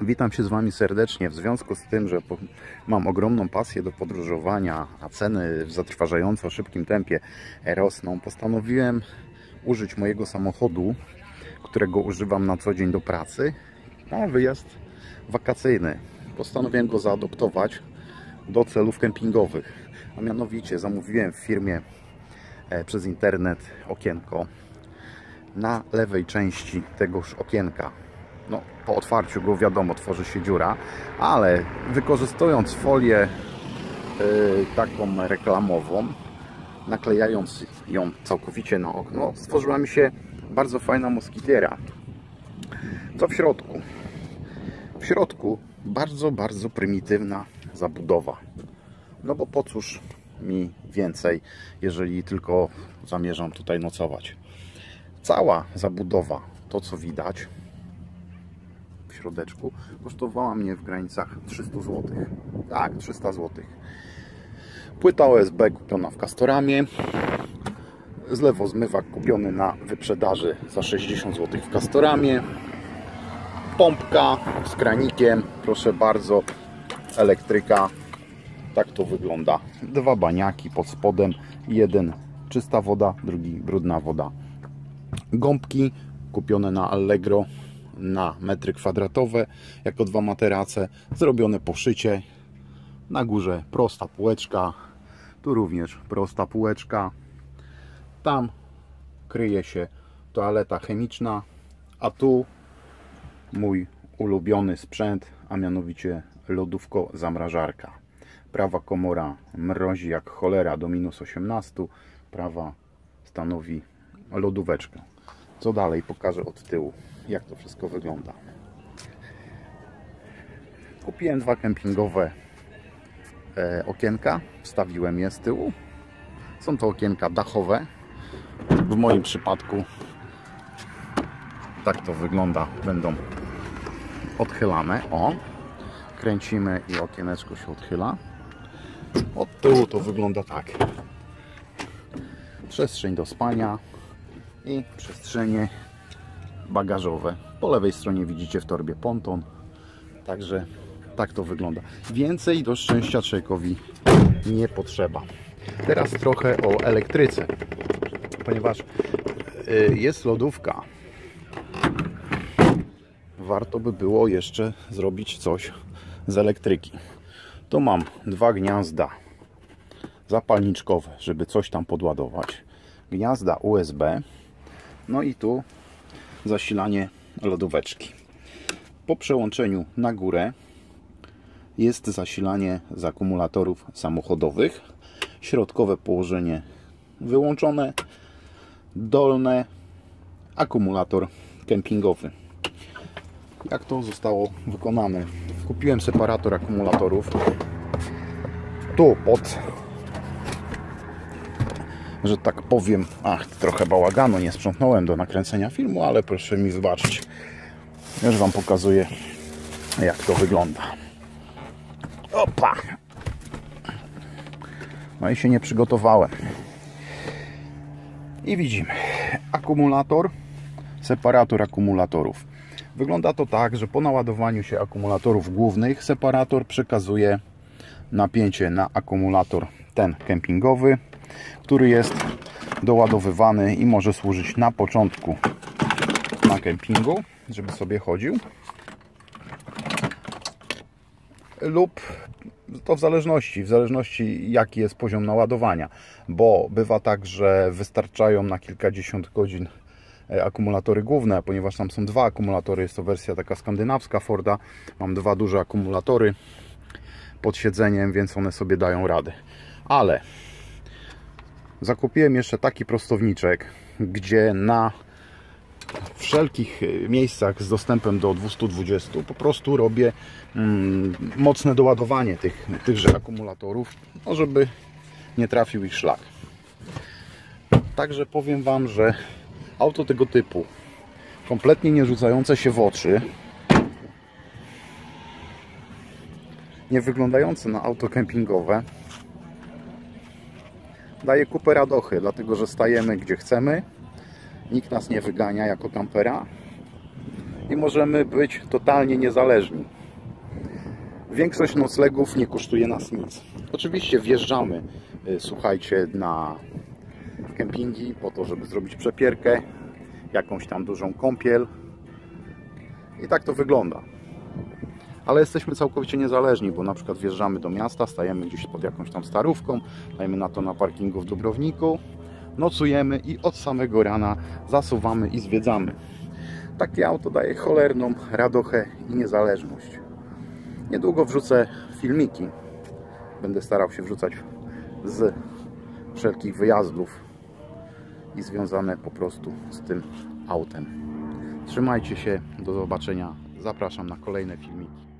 Witam się z Wami serdecznie. W związku z tym, że mam ogromną pasję do podróżowania, a ceny w zatrważająco szybkim tempie rosną, postanowiłem użyć mojego samochodu, którego używam na co dzień do pracy, na wyjazd wakacyjny. Postanowiłem go zaadoptować do celów kempingowych, a mianowicie zamówiłem w firmie przez internet okienko. Na lewej części tegoż okienka, no, po otwarciu go wiadomo, tworzy się dziura, ale wykorzystując folię taką reklamową, naklejając ją całkowicie na okno, stworzyła mi się bardzo fajna moskitiera. Co w środku? W środku bardzo prymitywna zabudowa. No bo po cóż mi więcej, jeżeli tylko zamierzam tutaj nocować. Cała zabudowa, to co widać w środeczku, kosztowała mnie w granicach 300 zł. Tak, 300 zł. Płyta OSB kupiona w Castoramie. Zlewozmywak kupiony na wyprzedaży za 60 zł w Castoramie. Pompka z kranikiem, proszę bardzo, elektryka. Tak to wygląda. Dwa baniaki pod spodem. Jeden czysta woda, drugi brudna woda. Gąbki kupione na Allegro na metry kwadratowe jako dwa materace, zrobione poszycie. Na górze prosta półeczka, tu również prosta półeczka. Tam kryje się toaleta chemiczna, a tu mój ulubiony sprzęt, a mianowicie lodówko-zamrażarka. Prawa komora mrozi jak cholera do -18, prawa stanowi lodóweczkę. Co dalej? Pokażę od tyłu, jak to wszystko wygląda. Kupiłem dwa kempingowe okienka, wstawiłem je z tyłu. Są to okienka dachowe. W moim przypadku tak to wygląda. Będą odchylane. O, kręcimy i okieneczko się odchyla. Od tyłu to wygląda tak. Przestrzeń do spania i przestrzenie bagażowe. Po lewej stronie widzicie w torbie ponton. Także tak to wygląda. Więcej do szczęścia człowiekowi nie potrzeba. Teraz trochę o elektryce. Ponieważ jest lodówka, warto by było jeszcze zrobić coś z elektryki. Tu mam dwa gniazda zapalniczkowe, żeby coś tam podładować. Gniazda USB. No i tu zasilanie lodóweczki. Po przełączeniu na górę jest zasilanie z akumulatorów samochodowych. Środkowe położenie wyłączone. Dolne akumulator kempingowy. Jak to zostało wykonane? Kupiłem separator akumulatorów. Tu pod, że tak powiem, trochę bałaganu, nie sprzątnąłem do nakręcenia filmu, ale proszę mi wybaczyć. Już Wam pokazuję, jak to wygląda. Opa! No i się nie przygotowałem. I widzimy akumulator, separator akumulatorów. Wygląda to tak, że po naładowaniu się akumulatorów głównych separator przekazuje napięcie na akumulator ten kempingowy, który jest doładowywany i może służyć na początku na kempingu, żeby sobie chodził, lub to w zależności jaki jest poziom naładowania, bo bywa tak, że wystarczają na kilkadziesiąt godzin akumulatory główne, ponieważ tam są dwa akumulatory, jest to wersja taka skandynawska Forda, mam dwa duże akumulatory pod siedzeniem, więc one sobie dają radę. Ale zakupiłem jeszcze taki prostowniczek, gdzie na wszelkich miejscach z dostępem do 220 po prostu robię mocne doładowanie tychże akumulatorów, no żeby nie trafił ich szlak. Także powiem Wam, że auto tego typu, kompletnie nie rzucające się w oczy, nie wyglądające na auto kempingowe, daje kupę radochy, dlatego że stajemy gdzie chcemy, nikt nas nie wygania jako kampera i możemy być totalnie niezależni. Większość noclegów nie kosztuje nas nic. Oczywiście wjeżdżamy, słuchajcie, na kempingi po to, żeby zrobić przepierkę, jakąś tam dużą kąpiel i tak to wygląda. Ale jesteśmy całkowicie niezależni, bo na przykład wjeżdżamy do miasta, stajemy gdzieś pod jakąś tam starówką, dajmy na to na parkingu w Dubrowniku, nocujemy i od samego rana zasuwamy i zwiedzamy. Takie auto daje cholerną radochę i niezależność. Niedługo wrzucę filmiki. Będę starał się wrzucać z wszelkich wyjazdów i związane po prostu z tym autem. Trzymajcie się, do zobaczenia. Zapraszam na kolejne filmiki.